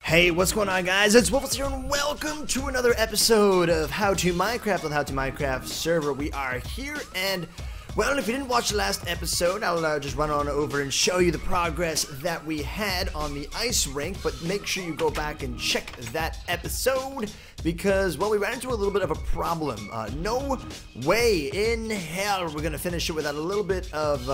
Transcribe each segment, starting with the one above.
Hey, what's going on, guys? It's Wolfus here, and welcome to another episode of How to Minecraft on the How to Minecraft server. We are here, and well, if you didn't watch the last episode, I'll just run on over and show you the progress that we had on the ice rink, but make sure you go back and check that episode, because, well, we ran into a little bit of a problem. No way in hell we're going to finish it without a little bit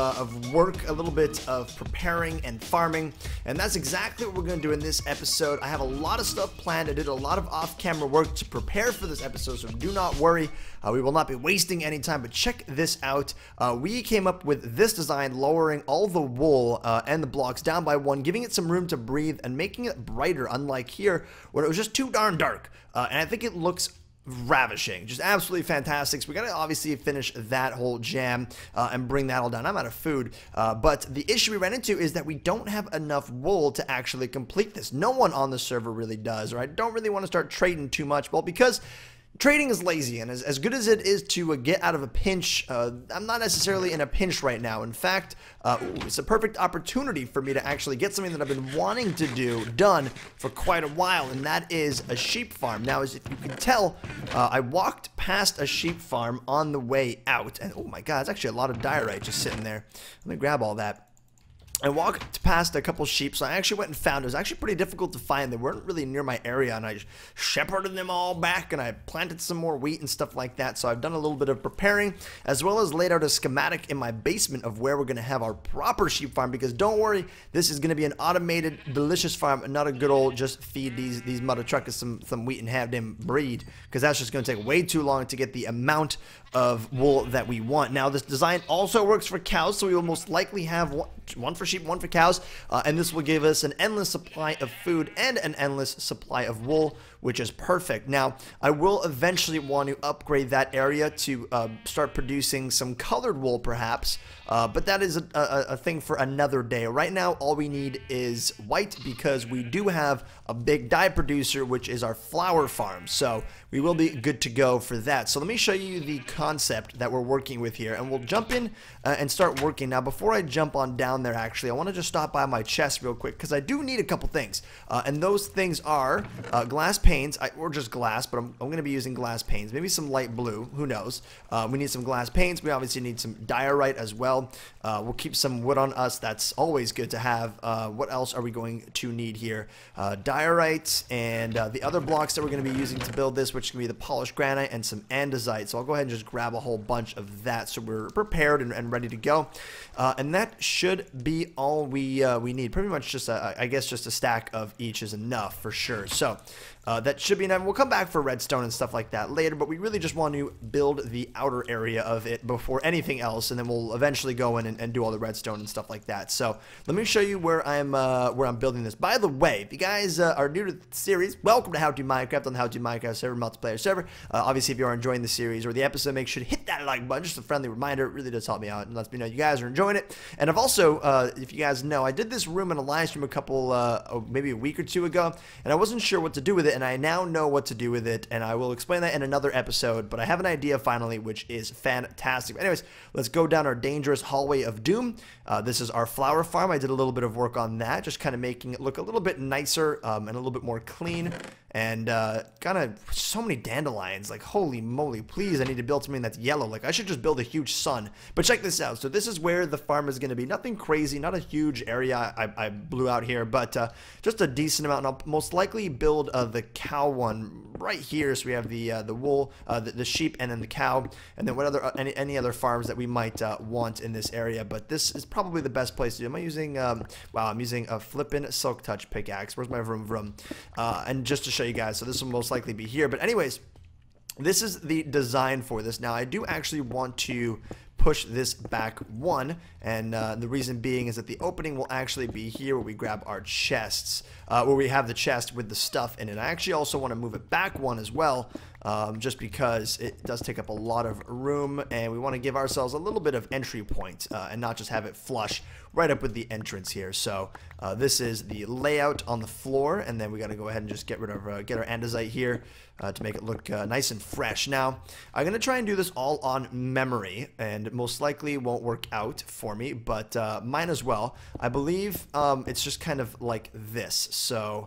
of work, a little bit of preparing and farming, and that's exactly what we're going to do in this episode. I have a lot of stuff planned. I did a lot of off-camera work to prepare for this episode, so do not worry. We will not be wasting any time, but check this out. We came up with this design, lowering all the wool and the blocks down by one, giving it some room to breathe and making it brighter, unlike here, where it was just too darn dark. And I think it looks ravishing, just absolutely fantastic. So we gotta obviously finish that whole jam and bring that all down. I'm out of food, but the issue we ran into is that we don't have enough wool to actually complete this. No one on the server really does, or I don't really want to start trading too much. Well, because trading is lazy, and as good as it is to get out of a pinch, I'm not necessarily in a pinch right now. In fact, it's a perfect opportunity for me to actually get something that I've been wanting to do done for quite a while, and that is a sheep farm. Now, as if you can tell, I walked past a sheep farm on the way out, and oh my god, it's actually a lot of diorite just sitting there. Let me grab all that. I walked past a couple sheep, so I actually went and found it. It was actually pretty difficult to find. They weren't really near my area, and I shepherded them all back, and I planted some more wheat and stuff like that. So I've done a little bit of preparing, as well as laid out a schematic in my basement of where we're going to have our proper sheep farm, because don't worry, this is going to be an automated, delicious farm, and not a good old just feed these mother truckers some wheat and have them breed, because that's just going to take way too long to get the amount of wool that we want. Now, this design also works for cows, so we will most likely have one for sheep, one for cows, and this will give us an endless supply of food and an endless supply of wool, which is perfect. Now, I will eventually want to upgrade that area to start producing some colored wool, perhaps, but that is a thing for another day. Right now, all we need is white, because we do have a big dye producer, which is our flower farm, so we will be good to go for that. So let me show you the concept that we're working with here, and we'll jump in and start working. Now, before I jump on down there, actually, I want to just stop by my chest real quick, because I do need a couple things, and those things are glass panes, or just glass, but I'm going to be using glass panes, maybe some light blue, who knows. We need some glass panes. We obviously need some diorite as well. We'll keep some wood on us. That's always good to have. What else are we going to need here? Diorite, and the other blocks that we're going to be using to build this, which can be the polished granite and some andesite. So I'll go ahead and just grab a whole bunch of that, so we're prepared and ready to go. And that should be all we need. Pretty much just I guess just a stack of each is enough for sure. So that should be enough. We'll come back for redstone and stuff like that later, but we really just want to build the outer area of it before anything else, and then we'll eventually go in and do all the redstone and stuff like that. So let me show you where I'm building this. By the way, if you guys are new to the series, welcome to How to Minecraft on the How to Minecraft server, multiplayer server. Obviously, if you are enjoying the series or the episode, make sure to hit that like button. Just a friendly reminder. It really does help me out and lets me know you guys are enjoying it. And I've also, if you guys know, I did this room in a live stream a couple, maybe a week or two ago, and I wasn't sure what to do with it, and I now know what to do with it, and I will explain that in another episode, but I have an idea finally, which is fantastic. But anyways, let's go down our dangerous hallway of doom. This is our flower farm. I did a little bit of work on that, just kind of making it look a little bit nicer and a little bit more clean, and kind of so many dandelions, like holy moly, please, I need to build something that's yellow. Like, I should just build a huge sun. But check this out. So this is where the farm is going to be. Nothing crazy, not a huge area I blew out here, but just a decent amount. And I'll most likely build the cow one right here, so we have the wool, the sheep, and then the cow, and then what other any other farms that we might want in this area. But this is probably the best place to do. Am I using wow, I'm using a flippin' silk touch pickaxe. Where's my vroom? And just to show you guys, so this will most likely be here. But anyways, this is the design for this. Now, I do actually want to push this back one, and the reason being is that the opening will actually be here where we grab our chests, where we have the chest with the stuff in it. I actually also want to move it back one as well, just because it does take up a lot of room, and we want to give ourselves a little bit of entry point and not just have it flush right up with the entrance here. So this is the layout on the floor, and then we got to go ahead and just get rid of get our andesite here to make it look nice and fresh. Now, I'm going to try and do this all on memory, and most likely won't work out for me, but mine as well. I believe it's just kind of like this. So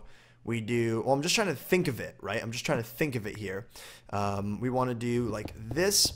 we do, well, I'm just trying to think of it, right? I'm just trying to think of it here. We want to do like this.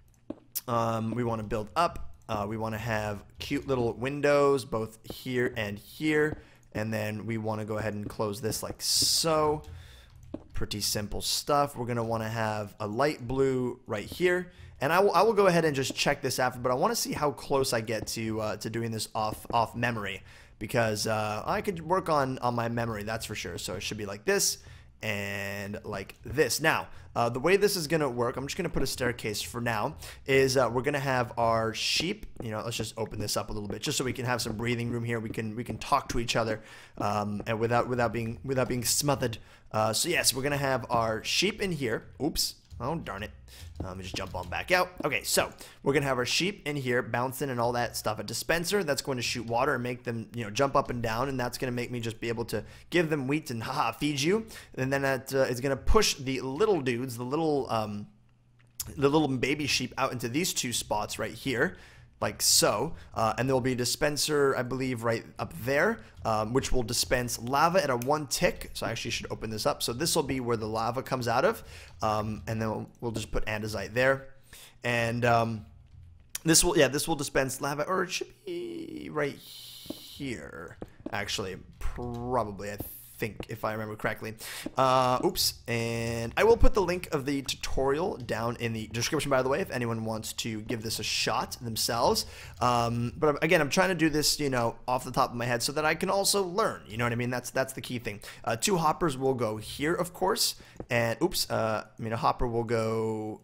We want to build up. We want to have cute little windows both here and here. And then we want to go ahead and close this like so. Pretty simple stuff. We're going to want to have a light blue right here. And I will go ahead and just check this after, but I want to see how close I get to doing this off memory, because I could work on my memory, that's for sure. So it should be like this and like this. Now, the way this is going to work, I'm just going to put a staircase for now, is we're going to have our sheep, you know, let's just open this up a little bit just so we can have some breathing room here. We can talk to each other and without being smothered. So yes, we're going to have our sheep in here. Oops. Oh, darn it. Let me just jump on back out. Okay, so we're going to have our sheep in here bouncing and all that stuff. A dispenser that's going to shoot water and make them, you know, jump up and down, and that's going to make me just be able to give them wheat and feed you. And then that is going to push the little dudes, the little baby sheep out into these two spots right here, like so. And there will be a dispenser, I believe, right up there, which will dispense lava at a 1 tick. So I actually should open this up. So this will be where the lava comes out of. And then we'll just put andesite there. And this will dispense lava, or it should be right here, actually, probably, I think, if I remember correctly. Oops. And I will put the link of the tutorial down in the description, by the way, if anyone wants to give this a shot themselves. But again, I'm trying to do this, you know, off the top of my head so that I can also learn. You know what I mean? That's the key thing. 2 hoppers will go here, of course. And oops, I mean, a hopper will go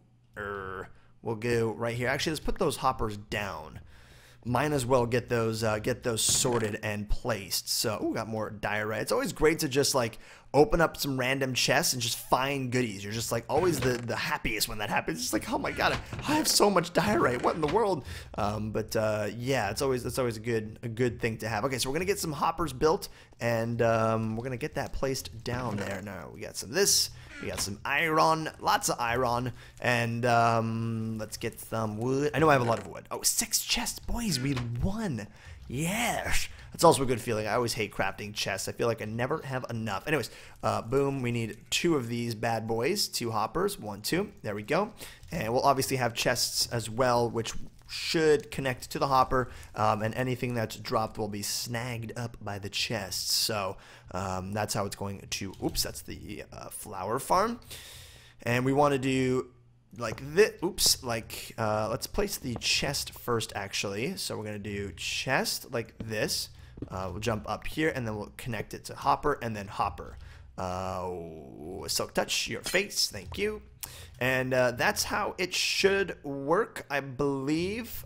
right here. Actually, let's put those hoppers down. Might as well get those sorted and placed. So, ooh, got more diorite. It's always great to just like open up some random chests and just find goodies. You're just like always the happiest when that happens. It's like, oh my god, I have so much diorite. What in the world? Yeah, it's always a good thing to have. Okay, so we're gonna get some hoppers built, and we're gonna get that placed down there. Now we got some of this. We got some iron, lots of iron, and let's get some wood. I know I have a lot of wood. Oh, 6 chests, boys, we won. Yes. That's also a good feeling. I always hate crafting chests. I feel like I never have enough. Anyways, boom, we need 2 of these bad boys, 2 hoppers, 1, 2. There we go. And we'll obviously have chests as well, which should connect to the hopper, and anything that's dropped will be snagged up by the chests. So that's how it's going to, oops, that's the flower farm. And we want to do like this, oops, like let's place the chest first, actually. So we're going to do chest like this. We'll jump up here, and then we'll connect it to hopper, and then hopper. Silk touch your face, thank you. And that's how it should work, I believe.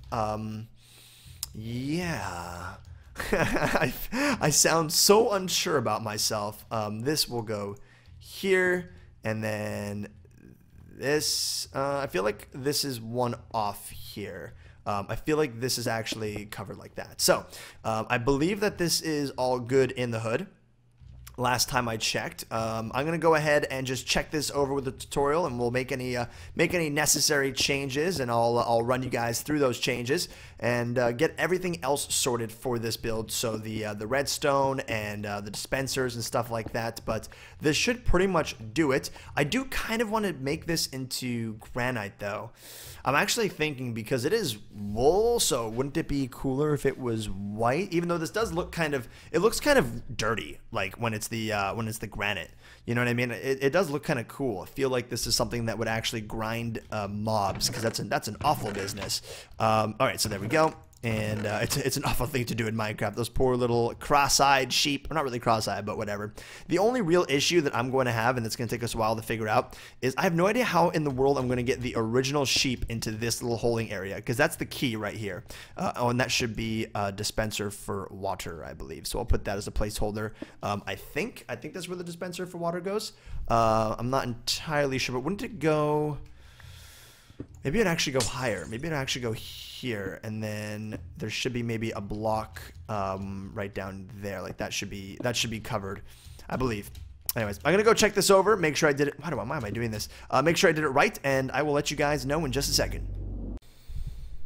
Yeah. I sound so unsure about myself. This will go here, and then this. I feel like this is one off here. I feel like this is actually covered like that. So I believe that this is all good in the hood. Last time I checked. I'm gonna go ahead and just check this over with the tutorial, and we'll make any necessary changes, and I'll run you guys through those changes and get everything else sorted for this build. So the redstone and the dispensers and stuff like that. But this should pretty much do it. I do kind of want to make this into granite though. I'm actually thinking, because it is wool, so wouldn't it be cooler if it was white? Even though this does look kind of, it looks kind of dirty, like when it's the granite. You know what I mean? It does look kind of cool. I feel like this is something that would actually grind mobs, because that's an awful business. All right, so there we go. And it's an awful thing to do in Minecraft. Those poor little cross-eyed sheep. Or not really cross-eyed, but whatever. The only real issue that I'm going to have, and it's going to take us a while to figure out, is I have no idea how in the world I'm going to get the original sheep into this little holding area, because that's the key right here. Oh, and that should be a dispenser for water, I believe. So I'll put that as a placeholder. I think that's where the dispenser for water goes. I'm not entirely sure, but wouldn't it go... Maybe it'd actually go higher. Maybe it'd actually go here, and then there should be maybe a block right down there. Like that should be covered, I believe. Anyways, I'm gonna go check this over, make sure I did it. Why am I doing this? Make sure I did it right, and I will let you guys know in just a second.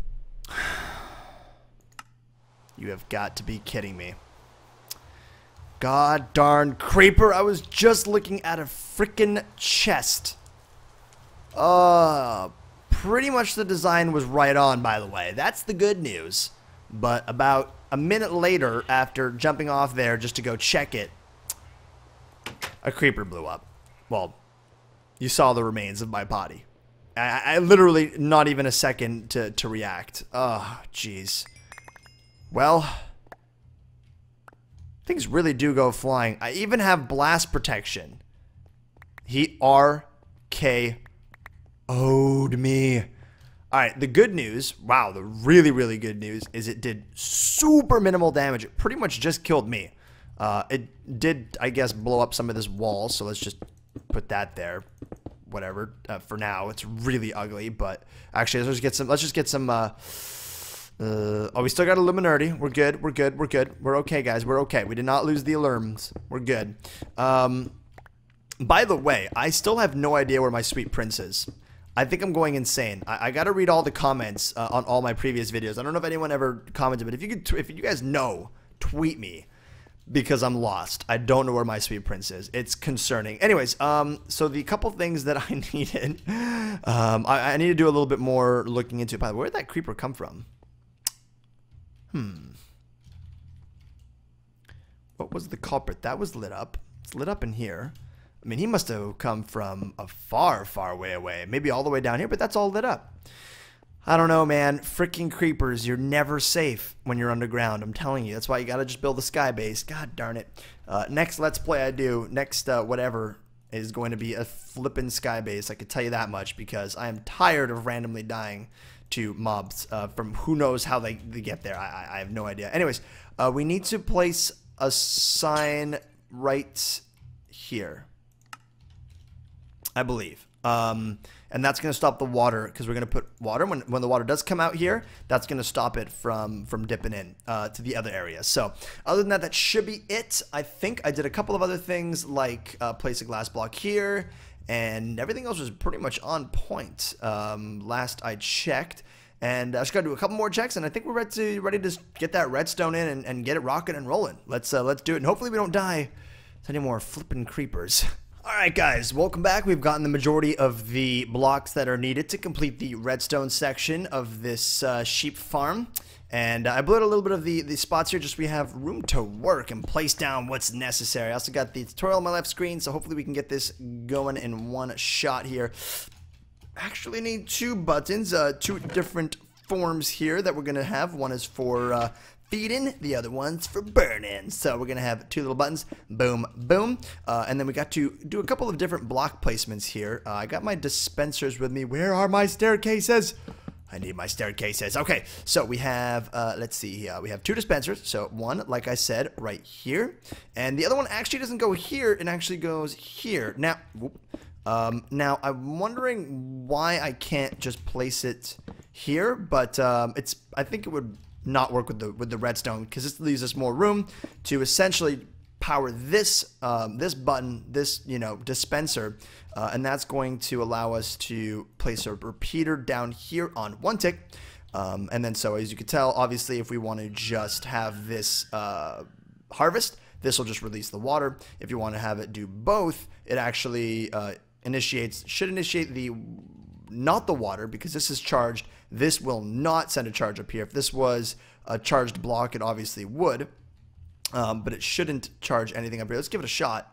You have got to be kidding me. God darn creeper. I was just looking at a freaking chest. Pretty much the design was right on, by the way. That's the good news. But about a minute later, after jumping off there just to go check it, a creeper blew up. Well, you saw the remains of my body. I literally, not even a second to react. Oh, jeez. Well, things really do go flying. I even have blast protection. He RKO'd me. Alright, the good news, wow, the really, really good news is it did super minimal damage. It pretty much just killed me. It did, I guess, blow up some of this wall, so let's just put that there. Whatever, for now. It's really ugly, but actually, let's just get some, oh, we still got Illuminati. We're good, we're good, we're good. We're okay, guys, we're okay. We did not lose the alarms. We're good. By the way, I still have no idea where my sweet prince is. I think I'm going insane. I gotta read all the comments on all my previous videos. I don't know if anyone ever commented, but if you guys know, tweet me, because I'm lost. I don't know where my sweet prince is. It's concerning. Anyways, so the couple things that I needed, I need to do a little bit more looking into. By the way, where did that creeper come from? What was the culprit? That was lit up. It's lit up in here. I mean, he must have come from a far, far way away. Maybe all the way down here, but that's all lit up. I don't know, man. Freaking creepers. You're never safe when you're underground. I'm telling you. That's why you got to just build a sky base. God darn it. Next Let's Play I do, next whatever, is going to be a flippin' sky base. I can tell you that much because I am tired of randomly dying to mobs from who knows how they get there. I have no idea. Anyways, we need to place a sign right here, I believe. And that's going to stop the water because we're going to put water. When the water does come out here, that's going to stop it from dipping in to the other area. So other than that, that should be it. I think I did a couple of other things like place a glass block here, and everything else was pretty much on point last I checked. And I just got to do a couple more checks, and I think we're ready to get that redstone in and get it rocking and rolling. Let's do it, and hopefully we don't die to any more flipping creepers. Alright guys, welcome back. We've gotten the majority of the blocks that are needed to complete the redstone section of this sheep farm. And I blew out a little bit of the spots here just so we have room to work and place down what's necessary. I also got the tutorial on my left screen, so hopefully we can get this going in one shot here. Actually need two buttons, two different forms here that we're going to have. One is for feeding, the other one's for burning. So we're gonna have two little buttons, boom, boom, and then we got to do a couple of different block placements here. I got my dispensers with me. Where are my staircases? I need my staircases. Okay, so we have, let's see, we have two dispensers. So one, like I said, right here, and the other one actually doesn't go here. It actually goes here. Now, now I'm wondering why I can't just place it here, but I think it would not work with the redstone because this leaves us more room to essentially power this this button, this dispenser, and that's going to allow us to place a repeater down here on one tick, and then so as you can tell, obviously if we want to just have this harvest, this will just release the water. If you want to have it do both, it actually should initiate the not the water because this is charged. This will not send a charge up here. If this was a charged block, it obviously would, but it shouldn't charge anything up here. Let's give it a shot.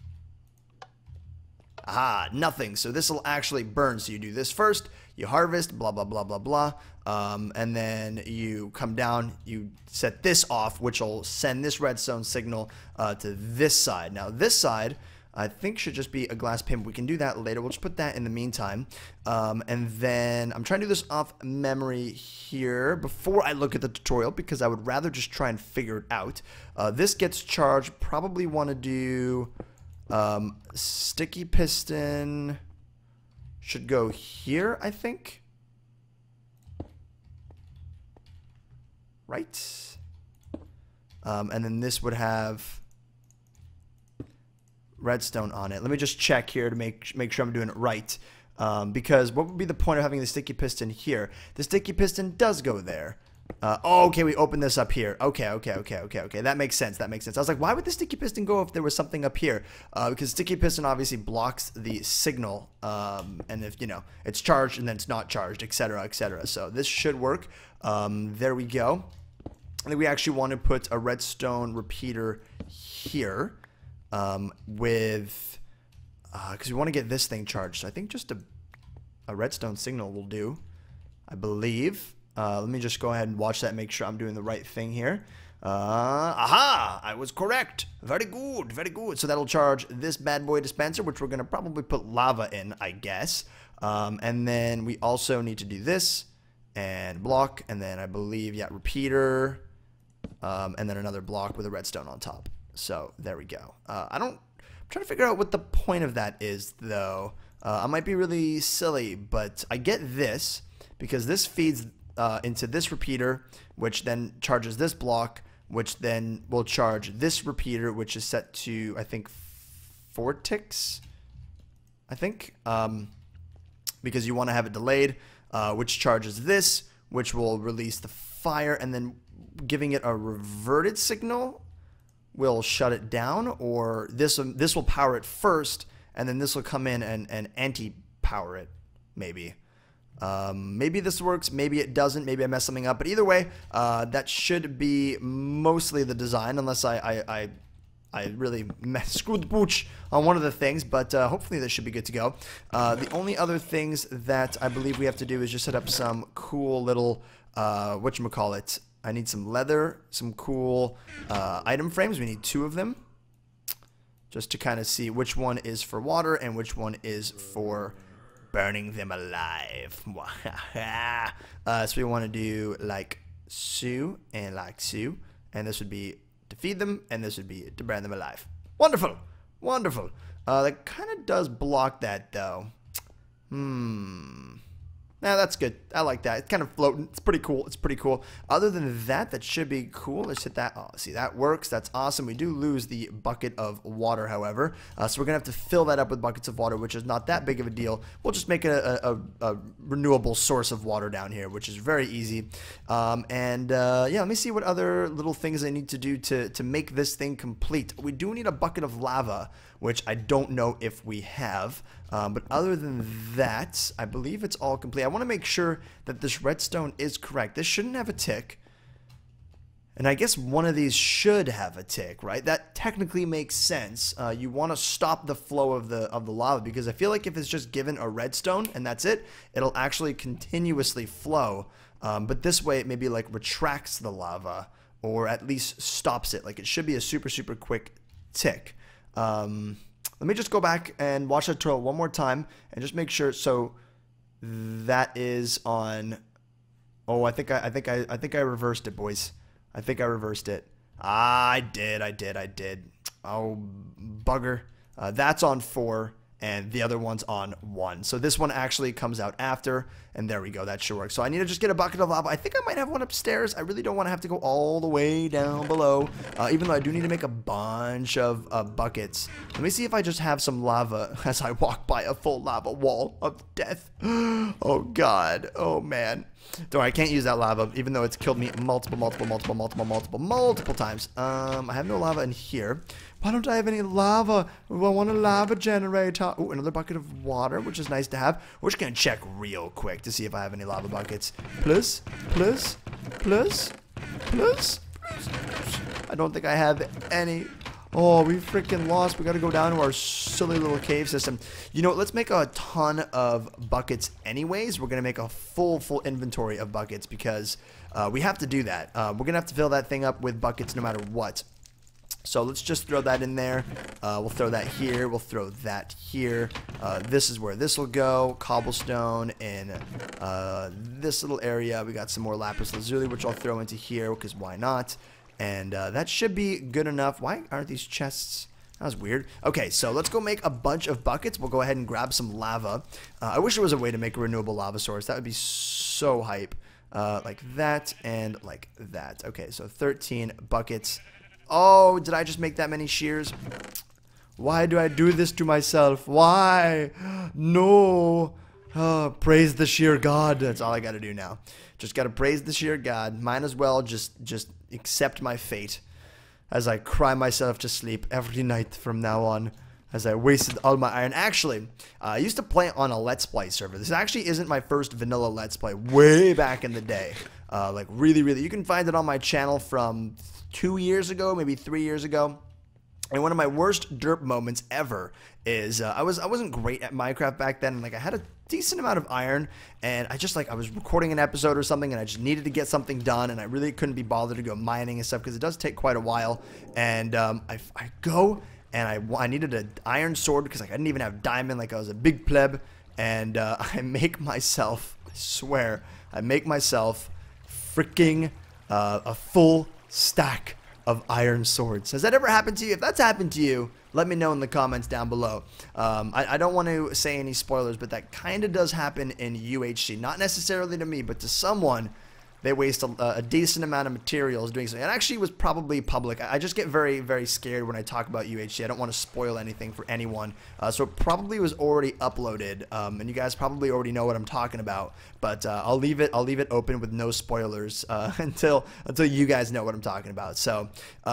Aha, nothing. So this will actually burn. So you do this first, you harvest, blah, blah, blah, blah, blah, and then you come down, you set this off, which will send this redstone signal to this side. Now this side, I think should just be a glass pane. We can do that later. We'll just put that in the meantime. And then I'm trying to do this off memory here before I look at the tutorial because I would rather just try and figure it out. This gets charged. Probably want to do sticky piston should go here, I think. Right? And then this would have redstone on it. Let me just check here to make sure I'm doing it right. Because what would be the point of having the sticky piston here? The sticky piston does go there. Okay, we open this up here. Okay. That makes sense. I was like, why would the sticky piston go if there was something up here? Because sticky piston obviously blocks the signal, and if, you know, it's charged and then it's not charged, etc., etc. So this should work. There we go. I think we actually want to put a redstone repeater here, with, because we want to get this thing charged. So I think just a redstone signal will do, I believe. Let me just go ahead and watch that and make sure I'm doing the right thing here. Aha! I was correct. Very good, very good. So that'll charge this bad boy dispenser, which we're going to probably put lava in, I guess. And then we also need to do this and block. And then I believe, yeah, repeater. And then another block with a redstone on top. So there we go. I'm trying to figure out what the point of that is, though. I might be really silly, but I get this because this feeds into this repeater, which then charges this block, which then will charge this repeater, which is set to, I think, 4 ticks, I think, because you want to have it delayed, which charges this, which will release the fire, and then giving it a reverted signal will shut it down, or this will power it first, and then this will come in and anti-power it, maybe. Maybe this works, maybe it doesn't, maybe I messed something up, but either way, that should be mostly the design, unless I really screwed the pooch on one of the things, but hopefully this should be good to go. The only other things that I believe we have to do is just set up some cool little, whatchamacallit, I need some leather, some cool item frames. We need 2 of them, just to kind of see which one is for water and which one is for burning them alive. So we want to do like so and like so, and this would be to feed them, and this would be to burn them alive. Wonderful, wonderful. That kind of does block that though. Nah, that's good. I like that. It's kind of floating. It's pretty cool. It's pretty cool. Other than that, that should be cool. Let's hit that. Oh, see, that works. That's awesome. We do lose the bucket of water, however. So we're going to have to fill that up with buckets of water, which is not that big of a deal. We'll just make a renewable source of water down here, which is very easy. Yeah, let me see what other little things I need to do to make this thing complete. We do need a bucket of lava, which I don't know if we have. But other than that, I believe it's all complete. I want to make sure that this redstone is correct. This shouldn't have a tick. And I guess one of these should have a tick, right? That technically makes sense. You want to stop the flow of the lava, because I feel like if it's just given a redstone and that's it, it'll actually continuously flow. But this way it maybe like retracts the lava, or at least stops it. Like it should be a super, super quick tick. Let me just go back and watch that tutorial one more time and just make sure. So that is on. Oh, I think I reversed it, boys. I think I reversed it. I did. Oh, bugger. That's on 4, and the other one's on 1. So this one actually comes out after, and there we go. That should work. So I need to just get a bucket of lava. I think I might have one upstairs. I really don't want to have to go all the way down below, even though I do need to make a bunch of buckets. Let me see if I just have some lava as I walk by a full lava wall of death. Oh, God. Oh, man. Don't worry, I can't use that lava, even though it's killed me multiple times. I have no lava in here. Why don't I have any lava? I want a lava generator. Oh, another bucket of water, which is nice to have. We're just going to check real quick to see if I have any lava buckets. Plus. I don't think I have any. Oh, we freaking lost. We got to go down to our silly little cave system. You know, let's make a ton of buckets anyways. We're going to make a full inventory of buckets because we have to do that. We're going to have to fill that thing up with buckets no matter what. So let's just throw that in there. We'll throw that here. We'll throw that here. This is where this will go. Cobblestone in this little area. We got some more lapis lazuli, which I'll throw into here because why not? And that should be good enough. Why aren't these chests? That was weird. Okay, so let's go make a bunch of buckets. We'll go ahead and grab some lava. I wish there was a way to make a renewable lava source. That would be so hype. Like that and like that. Okay, so 13 buckets. Oh, did I just make that many shears? Why do I do this to myself? Why? No. Oh, praise the sheer God. That's all I got to do now. Just got to praise the sheer God. Might as well just accept my fate as I cry myself to sleep every night from now on, as I wasted all my iron. Actually, I used to play on a Let's Play server. This actually isn't my first vanilla Let's Play, way back in the day. Like really, you can find it on my channel from 2 years ago, maybe 3 years ago. And one of my worst derp moments ever is I wasn't great at Minecraft back then. Like I had a decent amount of iron, and I was recording an episode or something, and I just needed to get something done, and I really couldn't be bothered to go mining and stuff because it does take quite a while. And I go and I needed an iron sword because I didn't even have diamond, like I was a big pleb. And I make myself, I swear, I make myself freaking a full stack of iron swords. Has that ever happened to you? If that's happened to you, let me know in the comments down below. I don't want to say any spoilers, but that kind of does happen in UHC. Not necessarily to me, but to someone. They waste a decent amount of materials doing something. It actually was probably public. I just get very, very scared when I talk about UHC. I don't want to spoil anything for anyone. So it probably was already uploaded, and you guys probably already know what I'm talking about. But I'll leave it open with no spoilers until you guys know what I'm talking about. So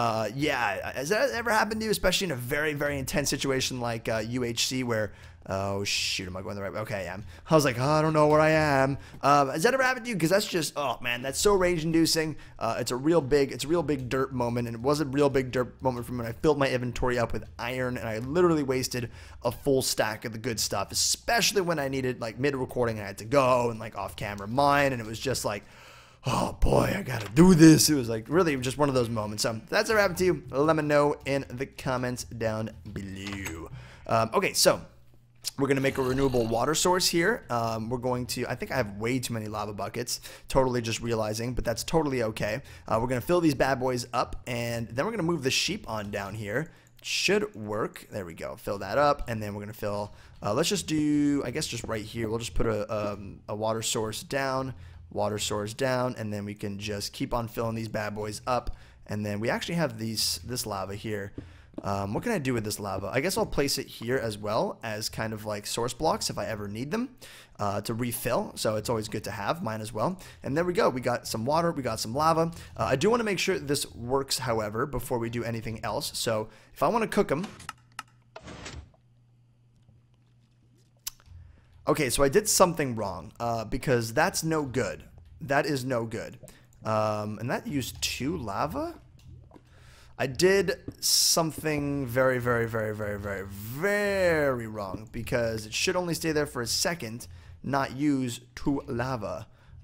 yeah, has that ever happened to you, especially in a very, very intense situation like UHC where oh shoot, am I going the right way? Okay, I am. I was like, oh, I don't know where I am. Has that ever happened to you? Because that's just, oh man, that's so rage-inducing. It's a real big derp moment, and it was a real big derp moment for me when I filled my inventory up with iron, and I literally wasted a full stack of the good stuff, especially when I needed, like, mid-recording, I had to go and, like, off-camera mine, and it was just like, oh boy, I gotta do this. It was like really just one of those moments. So if that's ever happened to you, let me know in the comments down below. Okay, so we're going to make a renewable water source here. We're going to, I think I have way too many lava buckets, totally just realizing, but that's totally okay. We're going to fill these bad boys up, and then we're going to move the sheep on down here. Should work. There we go. Fill that up, and then we're going to fill, let's just do, I guess just right here, we'll just put a water source down, and then we can just keep on filling these bad boys up. And then we actually have this lava here. What can I do with this lava? I guess I'll place it here as well as kind of like source blocks if I ever need them to refill. So it's always good to have mine as well. And there we go. We got some water. We got some lava. I do want to make sure this works, however, before we do anything else. So if I want to cook them. Okay, so I did something wrong because that's no good. That is no good. And that used 2 lava? I did something very, very, very, very, very, very wrong because it should only stay there for a second, not use 2 lava.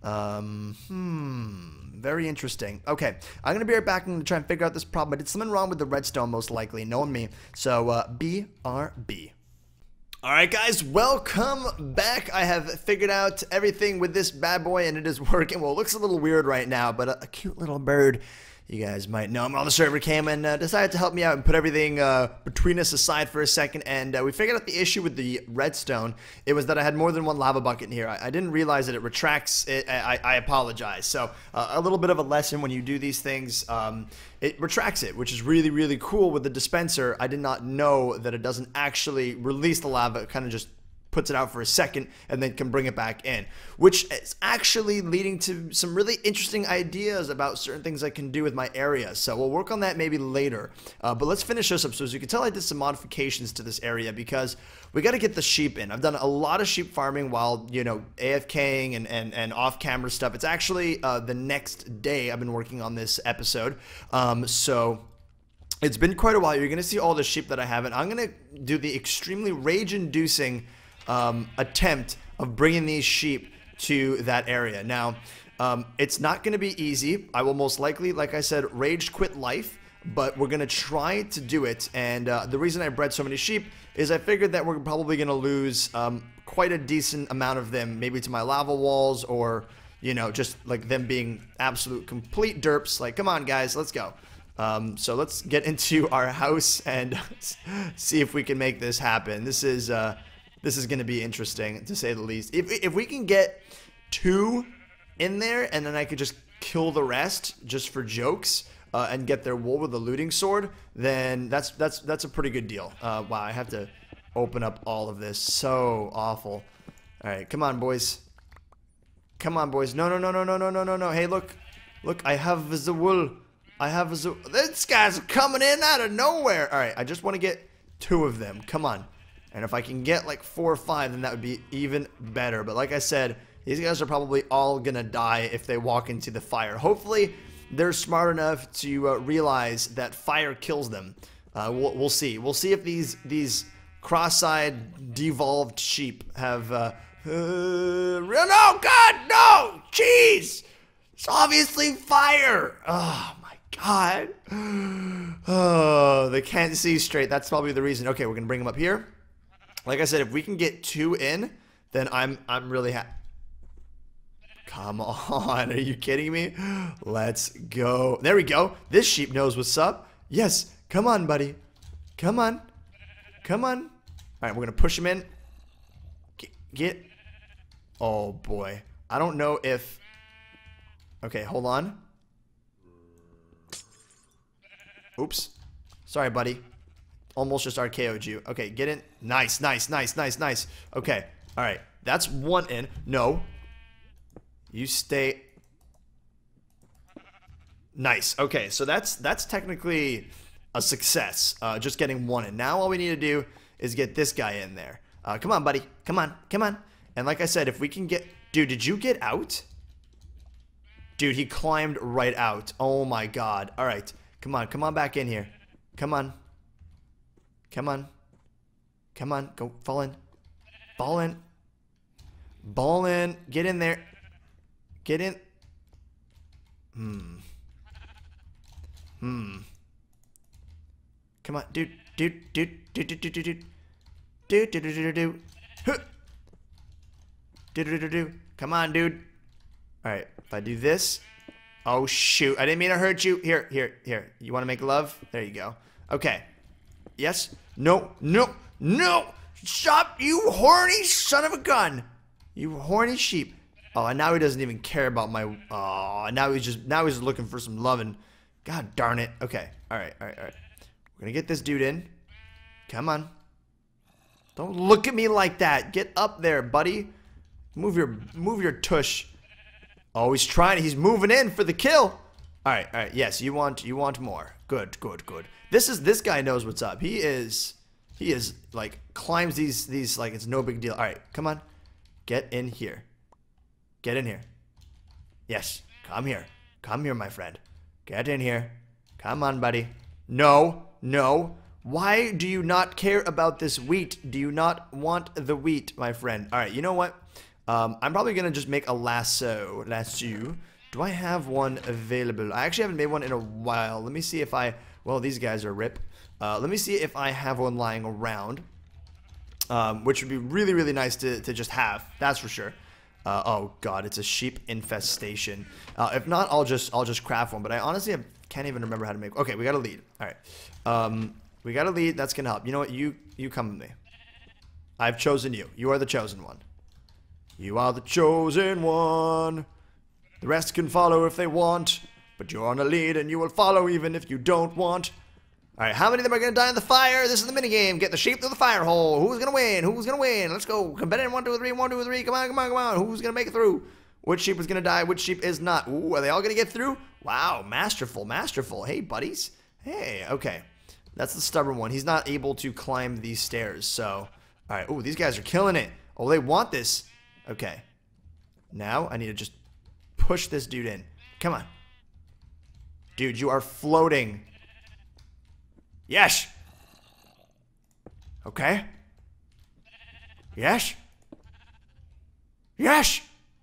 Very interesting. Okay, I'm going to be right back and try and figure out this problem. I did something wrong with the redstone, most likely, knowing me. So, BRB. Alright guys, welcome back. I have figured out everything with this bad boy and it is working. Well, it looks a little weird right now, but a cute little bird, you guys might know him on the server, came and decided to help me out and put everything between us aside for a second. And we figured out the issue with the redstone. It was that I had more than 1 lava bucket in here. I didn't realize that it retracts. I apologize. So a little bit of a lesson when you do these things. It retracts it, which is really, really cool with the dispenser. I did not know that it doesn't actually release the lava. It kind of just puts it out for a second and then can bring it back in, which is actually leading to some really interesting ideas about certain things I can do with my area. So we'll work on that maybe later. But let's finish this up. So as you can tell, I did some modifications to this area because we got to get the sheep in. I've done a lot of sheep farming while, you know, AFKing and off-camera stuff. It's actually the next day I've been working on this episode. So it's been quite a while. You're going to see all the sheep that I have, and I'm going to do the extremely rage-inducing attempt of bringing these sheep to that area. Now, it's not going to be easy. I will most likely, like I said, rage quit life, but we're going to try to do it. And the reason I bred so many sheep is I figured that we're probably going to lose quite a decent amount of them, maybe to my lava walls, or, you know, just like them being absolute complete derps. Like, come on, guys, let's go. So let's get into our house and see if we can make this happen. This is going to be interesting, to say the least. If we can get 2 in there, and then I could just kill the rest just for jokes, and get their wool with the looting sword, then that's a pretty good deal. Wow, I have to open up all of this. So awful. Alright, come on, boys. Come on, boys. No, no, no, no, no, no, no, no, no. Hey, look. Look, I have the wool. I have the... This guy's coming in out of nowhere. Alright, I just want to get 2 of them. Come on. And if I can get like 4 or 5, then that would be even better. But like I said, these guys are probably all gonna die if they walk into the fire. Hopefully, they're smart enough to realize that fire kills them. We'll see. We'll see if these cross-eyed, devolved sheep have... no, God, no! Jeez! It's obviously fire! Oh, my God. Oh, they can't see straight. That's probably the reason. Okay, we're gonna bring them up here. Like I said, if we can get 2 in, then I'm really happy. Come on, are you kidding me? Let's go. There we go. This sheep knows what's up. Yes, come on, buddy. Come on. Come on. All right, we're gonna push him in. Get. Oh boy. I don't know if. Okay, hold on. Oops. Sorry, buddy. Almost just RKO'd you. Okay, get in. Nice, nice, nice, nice, nice. Okay, all right. That's 1 in. No. You stay. Nice. Okay, so that's technically a success. Just getting 1 in. Now all we need to do is get this guy in there. Come on, buddy. Come on. Come on. And like I said, if we can get... Dude, did you get out? Dude, he climbed right out. Oh my God. All right. Come on. Come on back in here. Come on. Come on. Come on. Go. Fall in. Ball in. Ball in. Get in there. Get in. Come on. Dude. Dude. Dude. Dude. Dude. Dude. Dude. Dude. Dude. Dude. Dude. Dude. Dude. Dude. Dude. Come on, dude. Alright. If I do this. Oh, shoot. I didn't mean to hurt you. Here. Here. Here. You want to make love? There you go. Okay. Yes. No. No. No. Stop, you horny son of a gun. You horny sheep. Oh, and now he doesn't even care about my... Oh, now he's just looking for some loving. God darn it. Okay. Alright, alright, alright. We're gonna get this dude in. Come on. Don't look at me like that. Get up there, buddy. Move your tush. Oh, he's trying. He's moving in for the kill. Alright, alright. Yes, you want more. Good, good, good. This guy knows what's up. He is like climbs these like it's no big deal. Alright, come on. Get in here. Get in here. Yes, come here. Come here, my friend. Get in here. Come on, buddy. No, no. Why do you not care about this wheat? Do you not want the wheat, my friend? All right, you know what? I'm probably going to just make a lasso. Lasso. Do I have one available? I actually haven't made one in a while. Let me see if I... Well, these guys are rip. Let me see if I have one lying around. Which would be really, really nice to just have. That's for sure. Oh god, it's a sheep infestation. If not, I'll just craft one. But I honestly can't even remember how to make. Okay, we got a lead. All right, we got a lead. That's gonna help. You know what? You come with me. I've chosen you. You are the chosen one. You are the chosen one. The rest can follow if they want, but you're on a lead and you will follow even if you don't want. All right, how many of them are going to die in the fire? This is the minigame. Get the sheep through the fire hole. Who's going to win? Who's going to win? Let's go. Competitive 1, 2, 3, 1, 2, 3. Come on, come on, come on. Who's going to make it through? Which sheep is going to die? Which sheep is not? Ooh, are they all going to get through? Wow, masterful, masterful. Hey, buddies. Hey, okay. That's the stubborn one. He's not able to climb these stairs, so. All right, ooh, these guys are killing it. Oh, they want this. Okay. Now, I need to just push this dude in. Come on. Dude, you are floating. Yes. Okay. Yes. Yes.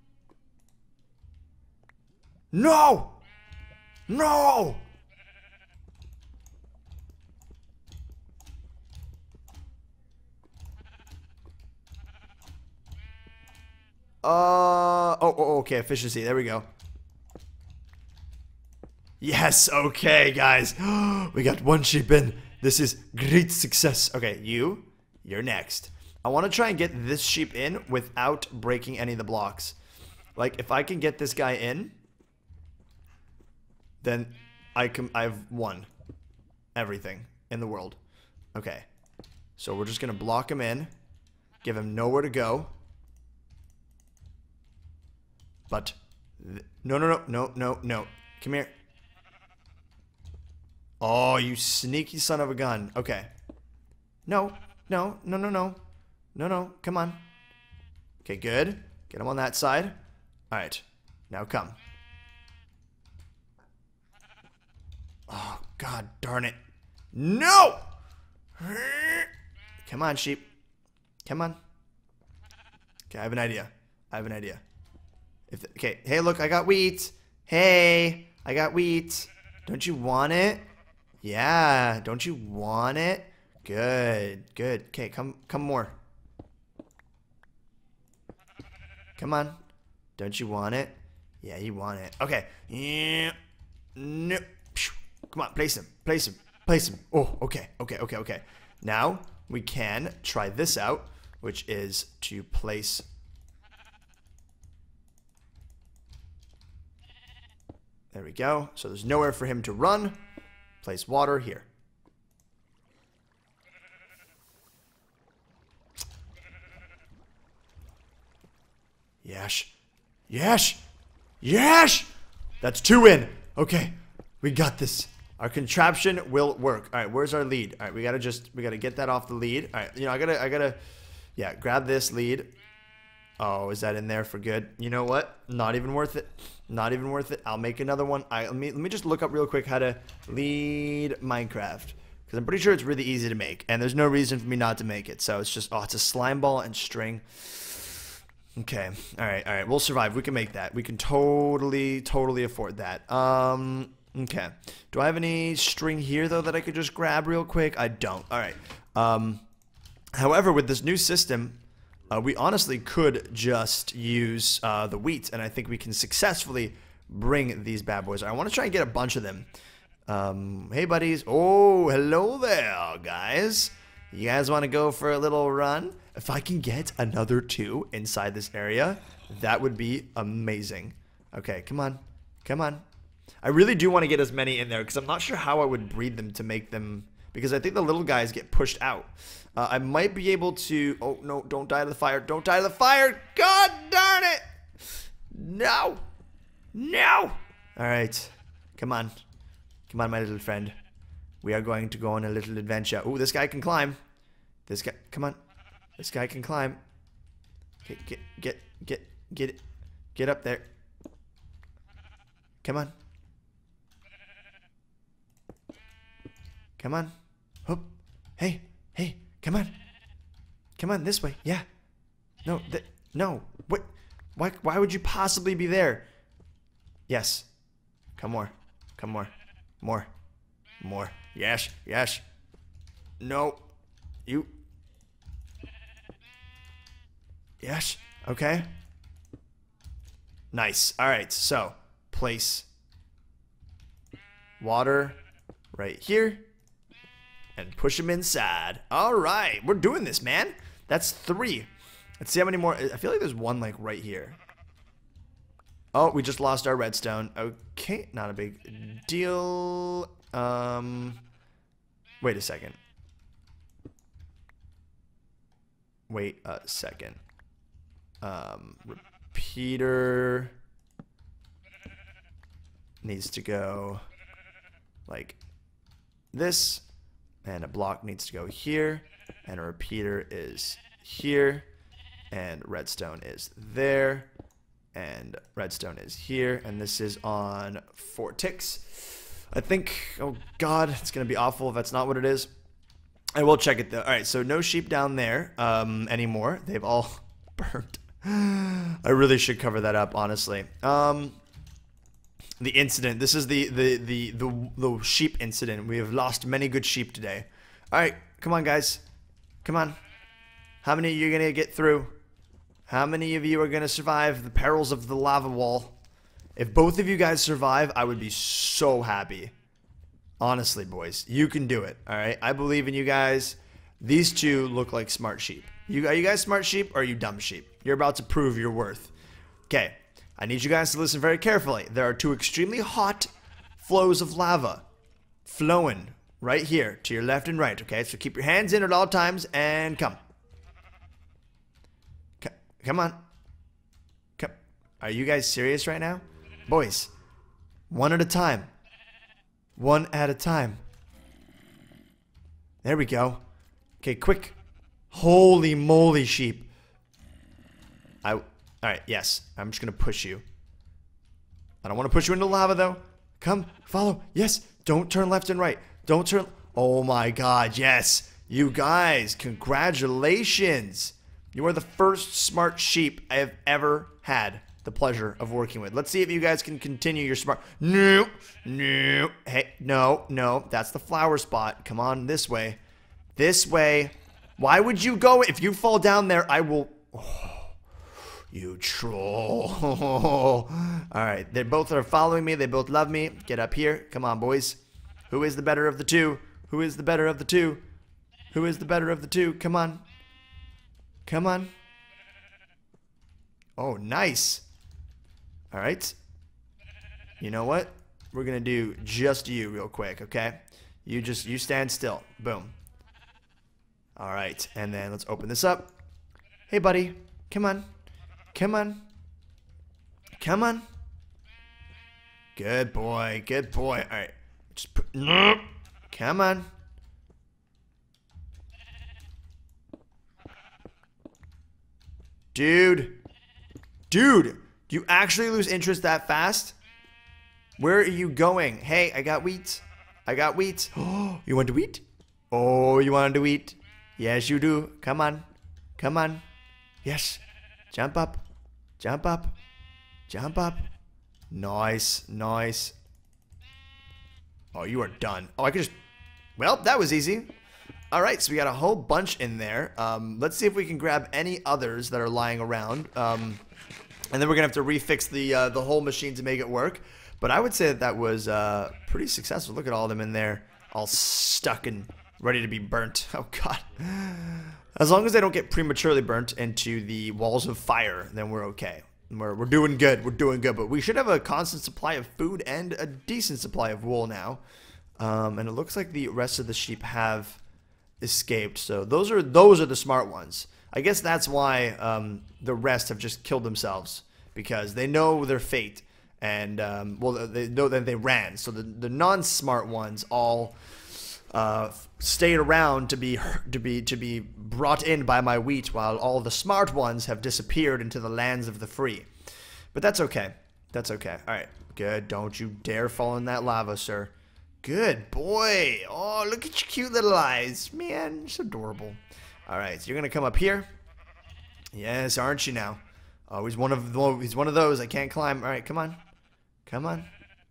No. No. Okay, efficiency. There we go. Yes, okay, guys. We got one sheep in. This is great success. Okay, you're next. I want to try and get this sheep in without breaking any of the blocks. Like, if I can get this guy in, then I've won everything in the world. Okay. So we're just going to block him in. Give him nowhere to go. But, no, no, no, no, no, no. Come here. Oh, you sneaky son of a gun. Okay. No, no, no, no, no. No, no, come on. Okay, good. Get him on that side. All right, now come. Oh, God darn it. No! Come on, sheep. Come on. Okay, I have an idea. I have an idea. Okay, hey, look, I got wheat. Hey, I got wheat. Don't you want it? Yeah, don't you want it? Good, good. Okay, come more. Come on. Don't you want it? Yeah, you want it. Okay. Yeah. No. Come on, place him. Place him. Place him. Oh, okay. Okay, okay, okay. Now, we can try this out, which is to place... There we go. So there's nowhere for him to run. Place water here. Yes. Yes. Yes. That's 2 in. Okay. We got this. Our contraption will work. All right. Where's our lead? All right. We gotta get that off the lead. All right. You know, I gotta, yeah, grab this lead. Oh, is that in there for good? You know what? Not even worth it. Not even worth it. I'll make another one. Let me just look up real quick how to lead Minecraft. Because I'm pretty sure it's really easy to make. And there's no reason for me not to make it. So it's just, oh, it's a slime ball and string. Okay. All right. We'll survive. We can make that. We can totally afford that. Okay. Do I have any string here, though, that I could just grab real quick? I don't. All right. However, with this new system... we honestly could just use the wheat, and I think we can successfully bring these bad boys. I want to try and get a bunch of them. Hey, buddies. Oh, hello there, guys. You guys want to go for a little run? If I can get another 2 inside this area, that would be amazing. Okay, come on. Come on. I really do want to get as many in there, because I'm not sure how I would breed them to make them... Because I think the little guys get pushed out. I might be able to... Oh, no, don't die to the fire. Don't die to the fire. God darn it. No. No. All right. Come on. Come on, my little friend. We are going to go on a little adventure. Oh, this guy can climb. This guy... Come on. This guy can climb. Get up there. Come on. Come on. Oh. Hey. Hey. Come on. Come on, this way. Yeah. No. No. What? Why would you possibly be there? Yes. Come more. Come more. More. More. Yes. Yes. No. You. Yes. Okay. Nice. All right. So, place water right here. And push him inside. All right. We're doing this, man. That's 3. Let's see how many more. I feel like there's one, like, right here. Oh, we just lost our redstone. Okay. Not a big deal. Wait a second. Wait a second. Repeater needs to go like this. And a block needs to go here, and a repeater is here, and redstone is there, and redstone is here, and this is on 4 ticks. I think, oh god, it's gonna be awful if that's not what it is. I will check it though. Alright, so no sheep down there anymore. They've all burnt. I really should cover that up, honestly. The incident. This is the sheep incident. We have lost many good sheep today. All right, come on, guys. Come on. How many of you are gonna get through? How many of you are gonna survive the perils of the lava wall? If both of you guys survive, I would be so happy. Honestly, boys, you can do it. All right, I believe in you guys. These 2 look like smart sheep. Are you guys smart sheep or are you dumb sheep? You're about to prove your worth. Okay. I need you guys to listen very carefully. There are 2 extremely hot flows of lava flowing right here to your left and right, okay? So keep your hands in at all times and come. Come on. Come. Are you guys serious right now? Boys, one at a time. One at a time. There we go. Okay, quick. Holy moly, sheep. Alright, yes. I'm just gonna push you. I don't want to push you into lava, though. Come, follow. Yes. Don't turn left and right. Don't turn. Oh my god, yes. You guys, congratulations. You are the first smart sheep I have ever had the pleasure of working with. Let's see if you guys can continue your smart. No, no. Hey, no, no. That's the flower spot. Come on, this way. This way. Why would you go? If you fall down there, I will. Oh, you troll. Alright, they both are following me. They both love me. Get up here. Come on, boys. Who is the better of the two? Who is the better of the two? Who is the better of the two? Come on. Come on. Oh, nice. Alright. You know what? We're gonna do just you real quick, okay? You stand still. Boom. Alright, and then let's open this up. Hey, buddy. Come on. Come on. Come on. Good boy. Good boy. Alright. Just put. No. Come on. Dude. Dude. Do you actually lose interest that fast? Where are you going? Hey, I got wheat. I got wheat. Oh, you want to eat? Oh, you want to eat? Yes, you do. Come on. Come on. Yes. Jump up. Jump up. Jump up. Nice. Nice. Oh, you are done. Oh, I could just... Well, that was easy. Alright, so we got a whole bunch in there. Let's see if we can grab any others that are lying around. And then we're going to have to refix the whole machine to make it work. But I would say that that was pretty successful. Look at all of them in there. All stuck and ready to be burnt. Oh, God. As long as they don't get prematurely burnt into the walls of fire, then we're okay. We're doing good. We're doing good. But we should have a constant supply of food and a decent supply of wool now. And it looks like the rest of the sheep have escaped. So those are the smart ones. I guess that's why the rest have just killed themselves. Because they know their fate. And, well, they know that they ran. So the non-smart ones all... stayed around to be brought in by my wheat, while all the smart ones have disappeared into the lands of the free. But that's okay. That's okay. All right. Good. Don't you dare fall in that lava, sir. Good boy. Oh, look at your cute little eyes. Man, you're so adorable. All right. So you're going to come up here. Yes, aren't you now? Oh, he's one of those. I can't climb. All right. Come on. Come on.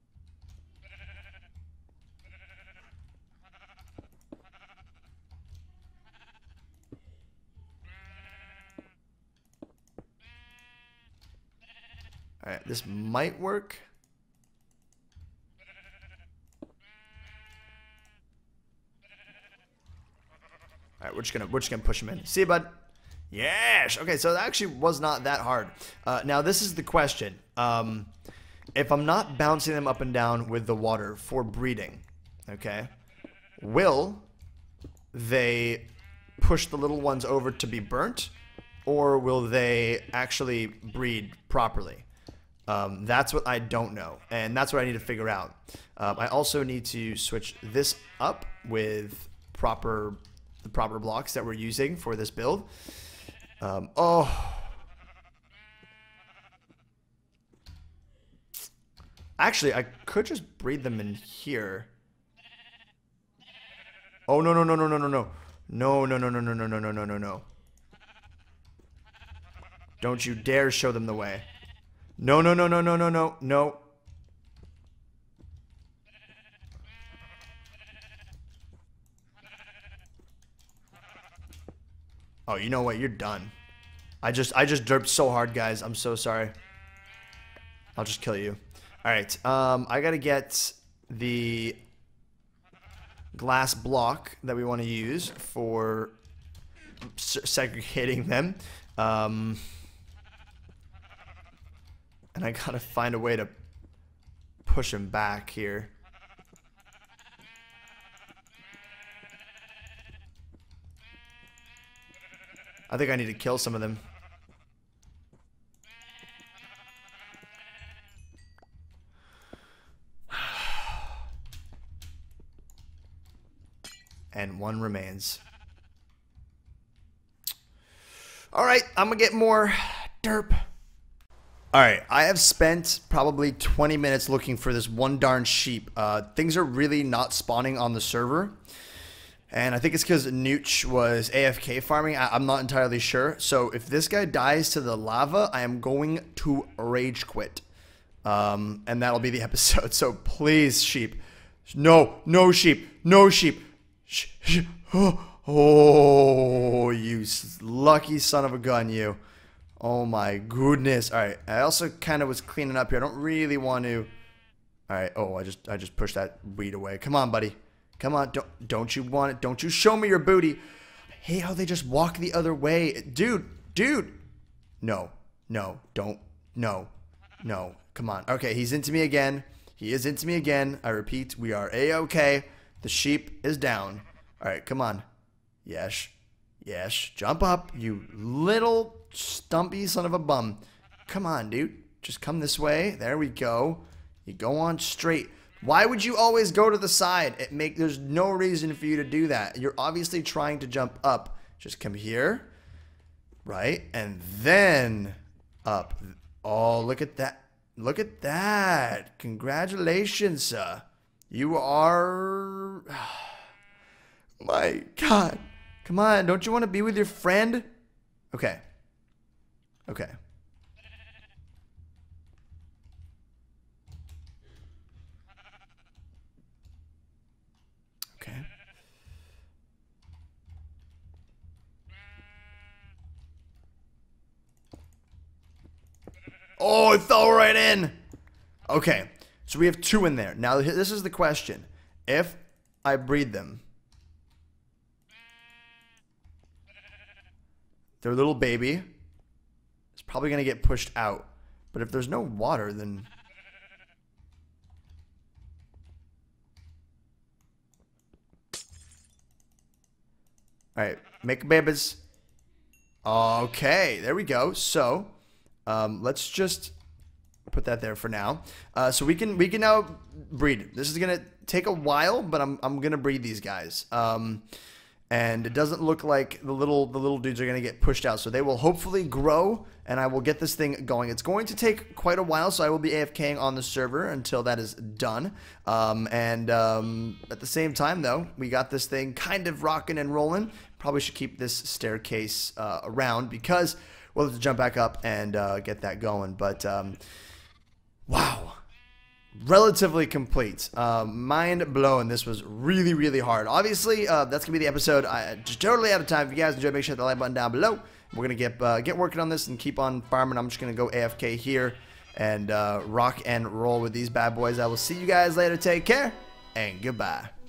Alright, this might work. Alright, we're just gonna push him in. See you, bud. Yes! Okay, so that actually was not that hard. Now this is the question. If I'm not bouncing them up and down with the water for breeding, okay, will they push the little ones over to be burnt? Or will they actually breed properly? That's what I don't know, and that's what I need to figure out. I also need to switch this up with the proper blocks that we're using for this build. Oh, actually, I could just breed them in here. Oh no no no no no no no no no no no no no no no no no no! Don't you dare show them the way. No, no, no, no, no, no, no, no. Oh, you know what? You're done. I just derped so hard, guys. I'm so sorry. I'll just kill you. All right. I gotta get the glass block that we want to use for segregating them. And I gotta find a way to push him back here. I think I need to kill some of them. one remains. Alright, I'm gonna get more derp. Alright, I have spent probably 20 minutes looking for this one darn sheep. Things are really not spawning on the server. And I think it's because Nooch was AFK farming. I'm not entirely sure. So if this guy dies to the lava, I am going to rage quit. And that'll be the episode. So please, sheep. No, no sheep. No sheep. Oh, you lucky son of a gun, you. Oh my goodness. Alright, I also kind of was cleaning up here. I don't really want to... Alright, oh, I just pushed that weed away. Come on, buddy. Come on, don't you want it? Don't you show me your booty. I hate how they just walk the other way. Dude. No, don't. No. Come on. Okay, he's into me again. He is into me again. I repeat, we are A-okay. The sheep is down. Alright, come on. Yes. Jump up, you little stumpy son of a bum. Come on, dude. Just come this way. There we go. You go on straight. Why would you always go to the side? There's no reason for you to do that. You're obviously trying to jump up. Just come here. Right? And then up. Oh, look at that. Look at that. Congratulations, sir. You are... My God. Come on. Don't you want to be with your friend? Okay. Okay. Okay. Oh, it fell right in. Okay. So we have 2 in there. Now, this is the question. If I breed them, their little baby is probably going to get pushed out. But if there's no water, then... Alright, make babies. Okay, there we go. So, let's just put that there for now. So we can now breed. This is gonna take a while, but I'm gonna breed these guys. And it doesn't look like the little dudes are gonna get pushed out. So they will hopefully grow, and I will get this thing going. It's going to take quite a while, so I will be AFKing on the server until that is done. At the same time, though, we got this thing kind of rocking and rolling. Probably should keep this staircase around because we'll have to jump back up and get that going. But wow. Relatively complete. Mind blown. This was really, really hard. Obviously, that's going to be the episode. I just totally out of time. If you guys enjoyed, make sure to hit the like button down below. We're going to get working on this and keep on farming. I'm just going to go AFK here and rock and roll with these bad boys. I will see you guys later. Take care and goodbye.